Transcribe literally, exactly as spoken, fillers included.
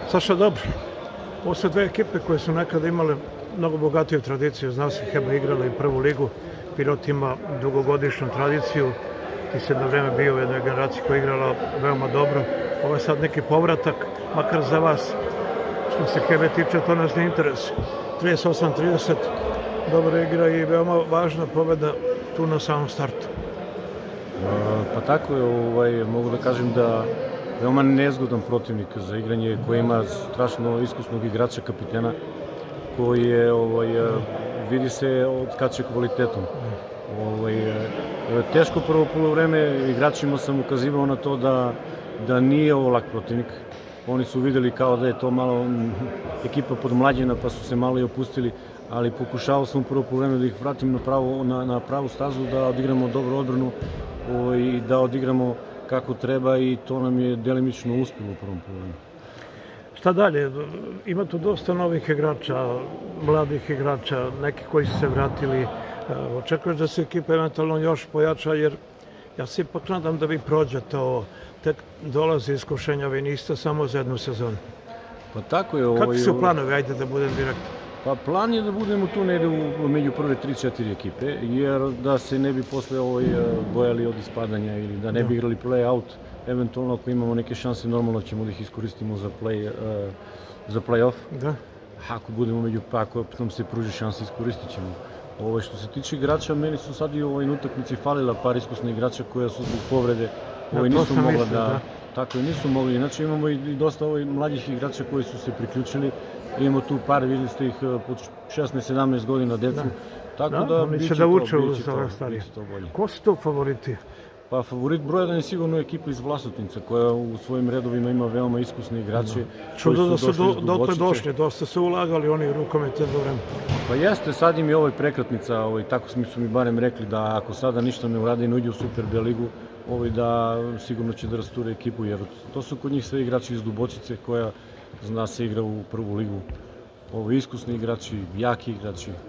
Saša, dobro. Ovo su dve ekipe koje su nekada imale mnogo bogatiju tradiciju. Zna se, Heba igrala i prvu ligu, Pirot ima dugogodišnju tradiciju. Ti si jedno vreme bio u jednoj generaciji koja je igrala veoma dobro. Ovo je sad neki povratak, makar za vas. Što se Hebe tiče, to nas ne interesuje. trideset osam trideset, dobra igra i veoma važna pobeda tu na samom startu. Pa tako je, mogu da kažem da veoma nezgodan protivnik za igranje, koji ima strašno iskusnog igrača, kapitena, koji je, vidi se, odskače kvalitetom. Teško prvo polovreme, igračima sam ukazivao na to da nije ovo lak protivnik. Oni su videli kao da je to malo ekipa podmlađena, pa su se malo i opustili, ali pokušao sam u prvo polovreme da ih vratim na pravu stazu, da odigramo dobru odbranu i da odigramo kako treba, i to nam je delimično uspelo u prvom polovremenu. Šta dalje? Ima tu dosta novih igrača, mladih igrača, neki koji su se vratili. Očekuješ da se ekipa eventualno još pojača, jer ja se ipak nadam da vi prođete ovo. Tek dolazi iskušenja, vi niste samo za jednu sezonu. Pa tako je. Kakvi su planovi, ajde da budem direktan? Pa plan je da budemo tu negde među prve tri četiri ekipe, jer da se ne bi posle bojali od ispadanja ili da ne bi igrali play-out. Eventualno, ako imamo neke šanse, normalno ćemo da ih iskoristimo za play-off. Ako budemo među, ako nam se pruži šanse, iskoristit ćemo. Što se tiče igrača, meni su sad i u ovoj utakmici falila par iskusnih igrača koja su zbog povrede nisu mogla da... Tako je, nisu mogli. Inače imamo i dosta mlađih igrača koji su se priključili. Imamo tu par, videli ste ih, pod šesnaest sedamnaest godina decu. Da, oni će da uče u ove starije. Ko su to favoriti? Pa favorit broj jedan je sigurno ekipa iz Vlasotinca, koja u svojim redovima ima veoma iskusne igrače. Čudo da su dotle došli, dosta su ulagali oni u rukomet jedno vreme. Pa jeste, sad im je ovo prekretnica, tako su mi barem rekli da ako sada ništa ne urade i ne uđe u Super B ligu, da sigurno će da rasture ekipu, jer to su kod njih sve igrači iz Dubočice, koja zna se igra u prvu ligu. Ovo iskusni igrači, jaki igrači.